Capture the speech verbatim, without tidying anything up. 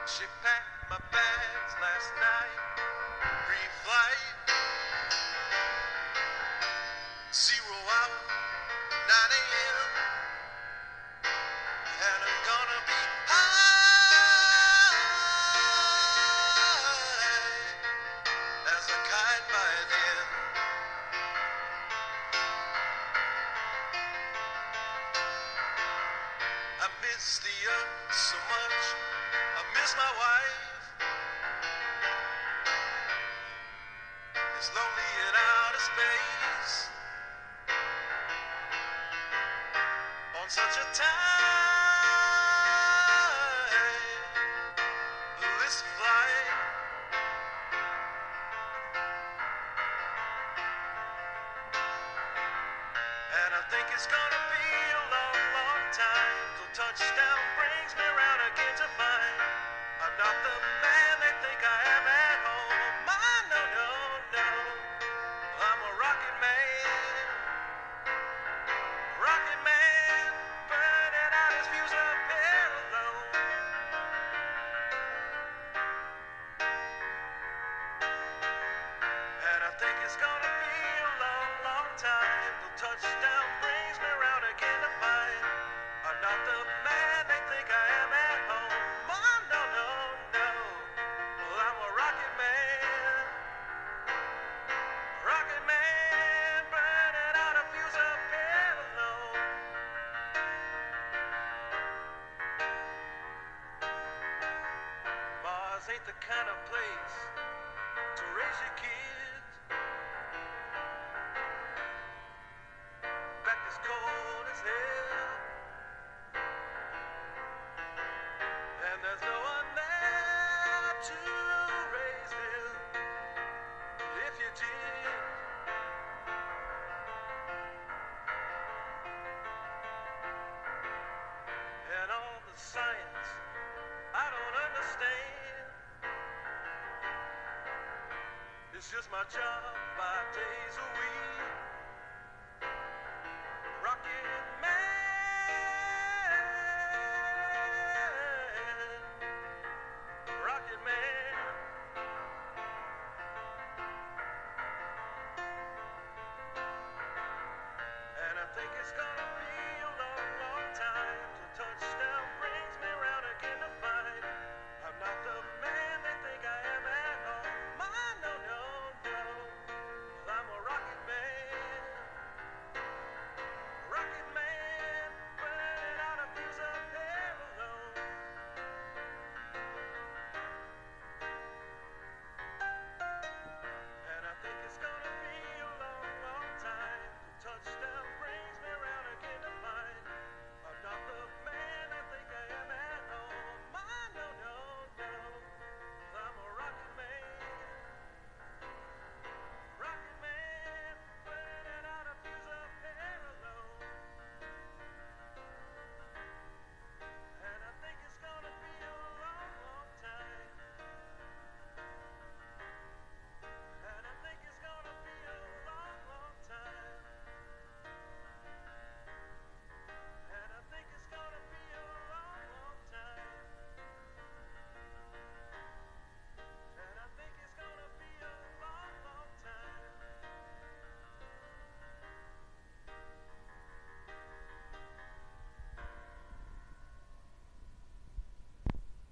She packed my bags last night, pre-flight, zero hour, nine a m, and I'm gonna be high as a kite by then. I miss the earth so much, I miss my wife. It's lonely in outer space on such a timeless flight. And I think it's gonna be a long, long time till touchdown brings me round again to find I'm not the man they think I am at home. I no, no, no, I'm a rocket man, rocket man, burning out his fuse up here alone. And I think it's gonna be a long, long time till touchdown brings me round again to find I'm not the man they think I am at home. Oh, no, no, no, well, I'm a rocket man, rocket man, burning out a fuse up here alone. Mars ain't the kind of place to raise your kids. Back as cold as hell, and there's no one there to raise them if you did. And all the science I don't understand, it's just my job five days a week.